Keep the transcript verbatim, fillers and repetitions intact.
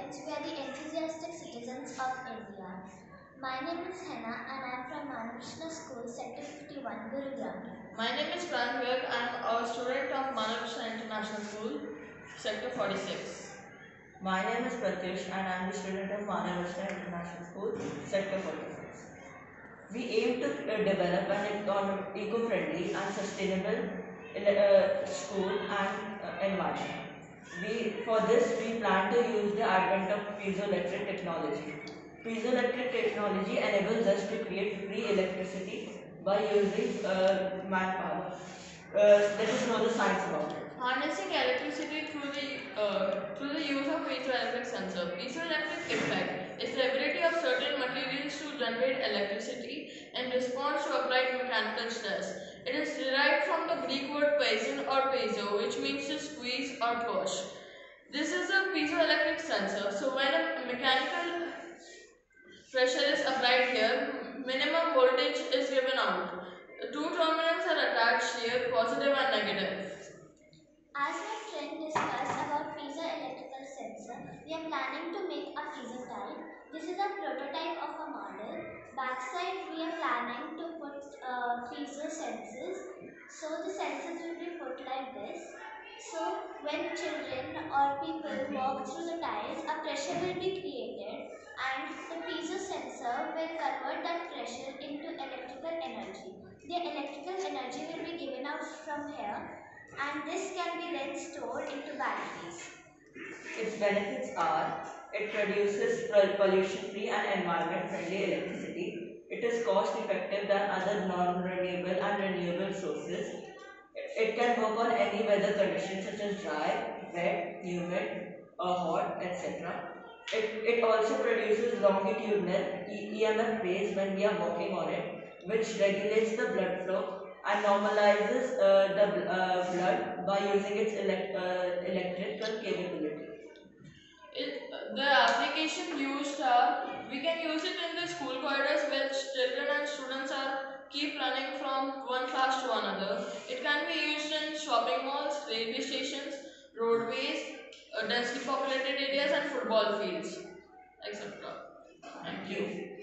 friends, we are the enthusiastic citizens of India. My name is Hannah and I am from Manavishna School, Sector fifty-one, Gurugram. My name is Pranvik. I am a student of Manavishna International School, Sector forty-six. My name is Pratish and I am the student of Manavishna International School, Sector forty-six. We aim to uh, develop an eco-friendly and sustainable uh, school and uh, environment. We, for this, we plan to use the advent of piezoelectric technology. Piezoelectric technology enables us to create free electricity by using uh, manpower. Uh, let us know the science about it. Harnessing electricity through the uh, through the use of piezoelectric sensor. Piezoelectric effect is the ability of certain materials to generate electricity in response to applied mechanical stress. It is derived from the Greek word piezo or piezo, which means to squeeze or push. This is a piezoelectric sensor. So when a mechanical pressure is applied here, minimum voltage is given out. The two terminals are attached here, positive and negative. As my friend discussed about piezoelectrical sensor, we are planning to make a piezo type. This is a prototype of a model. Backside, we are planning to put uh, piezo sensors. So the sensors will be put like this. So when children or people walk through the tiles, a pressure will be created and the piezo sensor will convert that pressure into electrical energy. The electrical energy will be given out from here and this can be then stored into batteries. Its benefits are, it produces pollution-free and environment-friendly electricity. It is cost-effective than other non-renewable and renewable sources. It can work on any weather conditions such as dry, wet, humid, or hot, et cetera. It, it also produces longitudinal E M F waves when we are walking on it, which regulates the blood flow and normalizes uh, the uh, blood by using its elect, uh, electrical capability. It, the application used are, we can use it in the school corridors where children and students are keep running from one class to another. It can be used in shopping malls, railway stations, roadways, uh, densely populated areas and football fields, et cetera. Thank you.